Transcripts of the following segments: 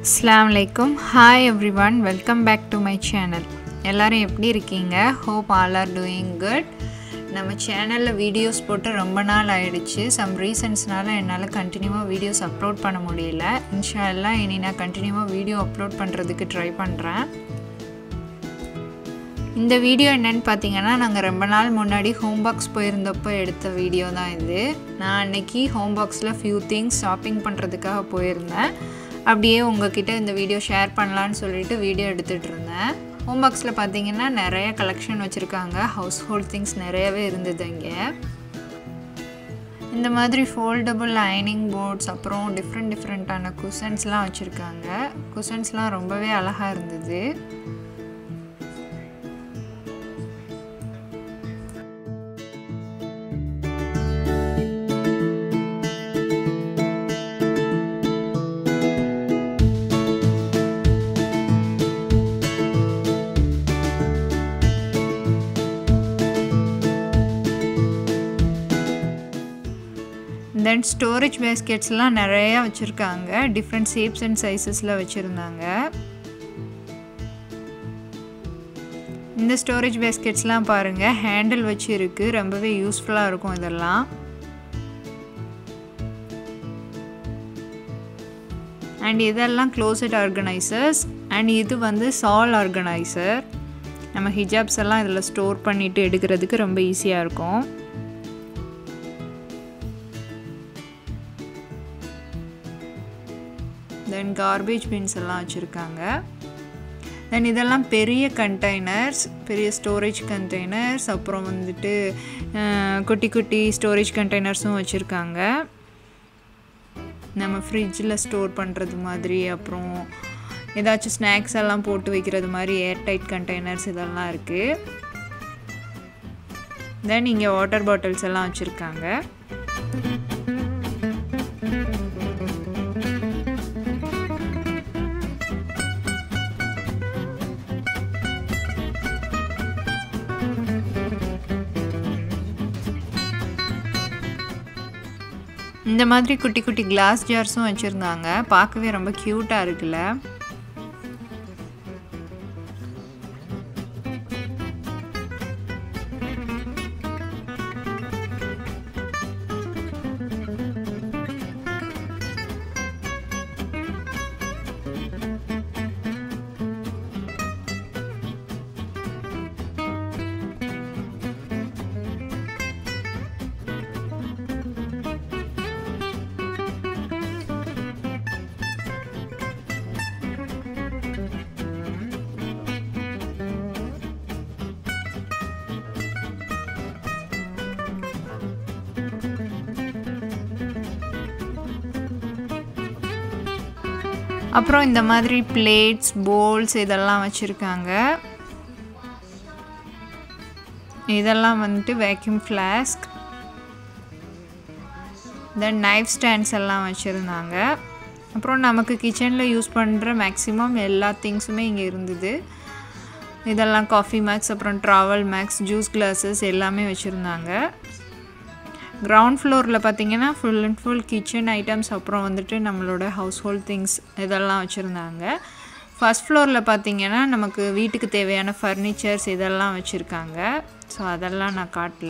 Assalamu alaykum. Hi everyone, welcome back to my channel. எல்லாரும் எப்படி இருக்கீங்க? Hope all are doing good. நம்ம சேனல்ல வீடியோஸ் போட்டு ரொம்ப நாள் ஆயிடுச்சு. Some reasonsனால என்னால கண்டினியூவா வீடியோஸ் அப்லோட் பண்ண முடியல. இன்ஷாஅல்லாஹ் இனி நான் கண்டினியூவா வீடியோ அப்லோட் பண்றதுக்கு ட்ரை பண்றேன். இந்த வீடியோ என்னன்னு பாத்தீங்கன்னா நாங்க ரொம்ப நாள் முன்னாடி Homebox போயிருந்தப்போ எடுத்த வீடியோ தான் இது. நான் அன்னைக்கு Homeboxல few things shopping பண்றதுக்காக போயிருந்தேன். அப்படியே உங்ககிட்ட இந்த வீடியோ ஷேர் பண்ணலாம்னு சொல்லிட்டு வீடியோ எடுத்துட்டு இருந்தேன். Homeboxல பாத்தீங்கன்னா நிறைய கலெக்ஷன் வச்சிருக்காங்க. ஹவுஸ் ஹோல்ட் திங்ஸ் நிறையவே இருந்தது இங்க. இந்த மாதிரி foldable ironing boards அப்புறம் டிஃபரண்டான குஷன்ஸ்லாம் வச்சிருக்காங்க. குஷன்ஸ்லாம் ரொம்பவே அழகா இருந்தது. Then storage baskets la நிறைய வச்சிருக்காங்க. Different shapes and sizes ல வச்சிருந்தாங்க. இந்த storage baskets லாம் பாருங்க ஹேண்டில் வச்சி இருக்கு. ரொம்பவே யூஸ்ஃபுல்லா இருக்கும் இதெல்லாம். And இதெல்லாம் closet organizers and இது வந்து shawl organizer. நம்ம ஹிஜாப்ஸ் எல்லாம் இதல ஸ்டோர் பண்ணிட்டு எடுக்கிறதுக்கு ரொம்ப ஈஸியா இருக்கும். Then garbage bins எல்லாம் வச்சிருக்காங்க. Then இதெல்லாம் பெரிய containers, பெரிய storage containers, அப்புறம் வந்துட்டு குட்டி குட்டி storage containersம் வச்சிருக்காங்க. நம்ம ஃப்ரிட்ஜ்ல ஸ்டோர் பண்றது மாதிரி அப்புறம் ஏதாச்சும் ஸ்நாக்ஸ் எல்லாம் போட்டு வைக்கிறது மாதிரி ஏர் டைட் containers இதெல்லாம் இருக்கு. Then இங்க வாட்டர் பாட்டில்ஸ் எல்லாம் வச்சிருக்காங்க. இந்த மாதிரி குட்டி குட்டி கிளாஸ் ஜார்ஸும் வச்சிருந்தாங்க. பார்க்கவே ரொம்ப கியூட்டா இருக்குல. அப்புறம் இந்த மாதிரி பிளேட்ஸ், bowls இதெல்லாம் வச்சிருக்காங்க. இதெல்லாம் வந்து vacuum flask. Then knife stands எல்லாம் வச்சிருந்தாங்க. அப்புறம் நமக்கு கிச்சன்ல யூஸ் பண்ற மேக்ஸिमम எல்லா திங்ஸுமே இங்க இருந்தது. இதெல்லாம் காஃபி மேக்ஸ், அப்புறம் travel மேக்ஸ், ஜூஸ் கிளாसेस எல்லாமே வச்சிருந்தாங்க. Ground floorல பாத்தீங்கன்னா full and full kitchen items அப்புறம் வந்துட்டு நம்மளோட household things இதெல்லாம் வச்சிருந்தாங்க. First floorல பாத்தீங்கன்னா நமக்கு வீட்டுக்கு தேவையான furnitures இதெல்லாம் வச்சிருக்காங்க. சோ அதெல்லாம் நான் காட்டல.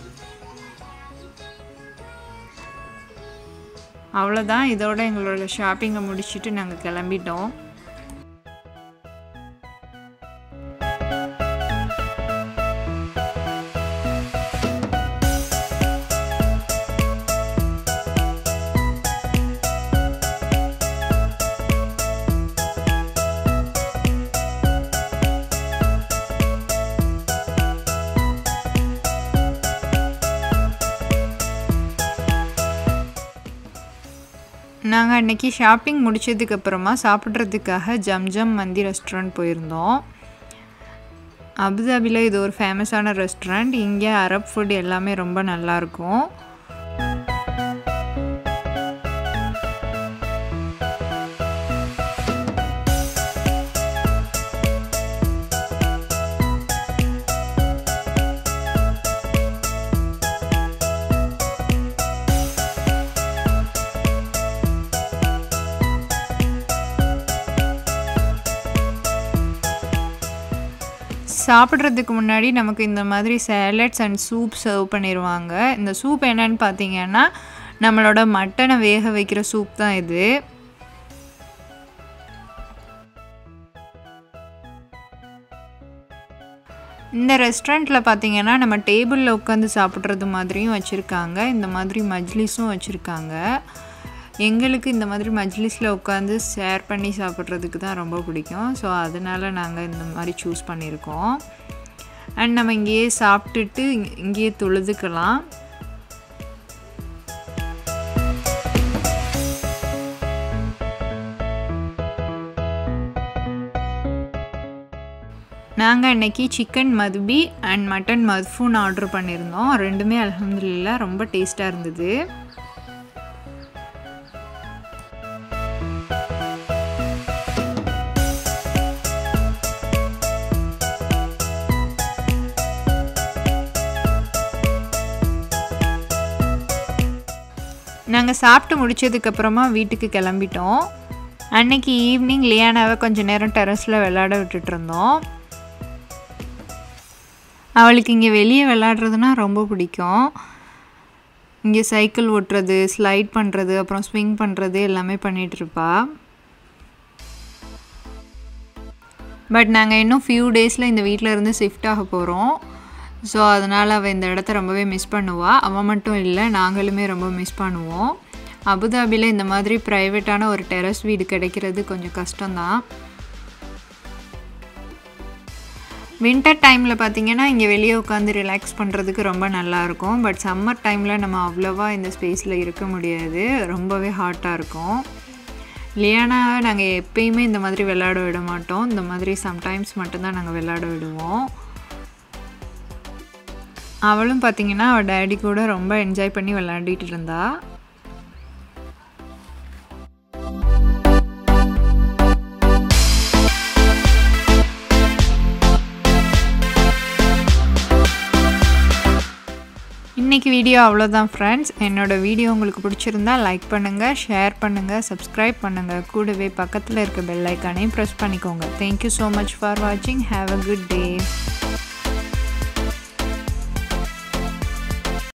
அவ்வளவுதான் இதோட எங்களோட ஷாப்பிங்க முடிச்சிட்டு நாங்க கிளம்பிட்டோம். நாங்க அன்னைக்கு ஷாப்பிங் முடிச்சதுக்கு அப்புறமா சாப்பிடுறதுக்காக ஜம்ஜம் மந்தி ரெஸ்டாரன்ட் போயிருந்தோம். அபுதாபில இது ஒரு ஃபேமஸான ரெஸ்டாரன்ட். இங்க அரப் ஃபுட் எல்லாமே ரொம்ப நல்லா இருக்கும். சாப்பிட்றதுக்கு முன்னாடி நமக்கு இந்த மாதிரி சாலட்ஸ் அண்ட் சூப் சர்வ் பண்ணிடுவாங்க. இந்த சூப் என்னன்னு பார்த்தீங்கன்னா நம்மளோட மட்டனை வேக வைக்கிற சூப் தான் இது. இந்த ரெஸ்டாரண்ட்டில் பார்த்தீங்கன்னா நம்ம டேபிளில் உட்காந்து சாப்பிட்றது மாதிரியும் வச்சுருக்காங்க. இந்த மாதிரி மஜ்லிஸும் வச்சுருக்காங்க. எங்களுக்கு இந்த மாதிரி மஜ்லிஸில் உட்காந்து ஷேர் பண்ணி சாப்பிட்றதுக்கு தான் ரொம்ப பிடிக்கும். ஸோ அதனால் நாங்கள் இந்த மாதிரி சூஸ் பண்ணியிருக்கோம். அண்ட் நம்ம இங்கேயே சாப்பிட்டுட்டு இங்கேயே தொழுதுக்கலாம். நாங்கள் அன்றைக்கி சிக்கன் மதுபி அண்ட் மட்டன் மத்ஃபூன் ஆர்டர் பண்ணியிருந்தோம். ரெண்டுமே அல்ஹம்துலில்லாஹ் ரொம்ப டேஸ்ட்டாக இருந்தது. நாங்கள் சாப்பிட்டு முடித்ததுக்கப்புறமா வீட்டுக்கு கிளம்பிட்டோம். அன்றைக்கி ஈவினிங் லியானாவை கொஞ்சம் நேரம் டெரஸில் விளையாட விட்டுட்டு இருந்தோம். அவளுக்கு இங்கே வெளியே விளையாடுறதுனா ரொம்ப பிடிக்கும். இங்கே சைக்கிள் ஓட்டுறது, ஸ்லைட் பண்ணுறது, அப்புறம் ஸ்விங் பண்ணுறது எல்லாமே பண்ணிகிட்ருப்பா. பட் நாங்கள் இன்னும் ஃபியூ டேஸில் இந்த வீட்டில் இருந்து ஷிஃப்ட் ஆக போகிறோம். ஸோ அதனால் அவள் இந்த இடத்த ரொம்பவே மிஸ் பண்ணுவாள். அவள் மட்டும் இல்லை, நாங்களுமே ரொம்ப மிஸ் பண்ணுவோம். அபுதாபியில் இந்த மாதிரி ப்ரைவேட்டான ஒரு டெரஸ் வீடு கிடைக்கிறது கொஞ்சம் கஷ்டம்தான். வின்டர் டைமில் பார்த்திங்கன்னா இங்கே வெளியே உட்காந்து ரிலாக்ஸ் பண்ணுறதுக்கு ரொம்ப நல்லாயிருக்கும். பட் சம்மர் டைமில் நம்ம அவ்வளோவா இந்த ஸ்பேஸில் இருக்க முடியாது, ரொம்பவே ஹாட்டாக இருக்கும். லியானாவை நாங்கள் எப்பயுமே இந்த மாதிரி விளையாட விட மாட்டோம். இந்த மாதிரி சம்டைம்ஸ் மட்டும்தான் நாங்கள் விளையாட விடுவோம். அவளும் பார்த்திங்கன்னா அவள் டேடி கூட ரொம்ப என்ஜாய் பண்ணி விளையாடிட்டு இருந்தா. இன்றைக்கி வீடியோ அவ்வளோதான் ஃப்ரெண்ட்ஸ். என்னோடய வீடியோ உங்களுக்கு பிடிச்சிருந்தா லைக் பண்ணுங்கள், ஷேர் பண்ணுங்கள், சப்ஸ்கிரைப் பண்ணுங்கள். கூடவே பக்கத்தில் இருக்க பெல் ஐக்கானையும் ப்ரெஸ் பண்ணிக்கோங்க. தேங்க்யூ ஸோ மச் ஃபார் வாட்சிங். Have a good day.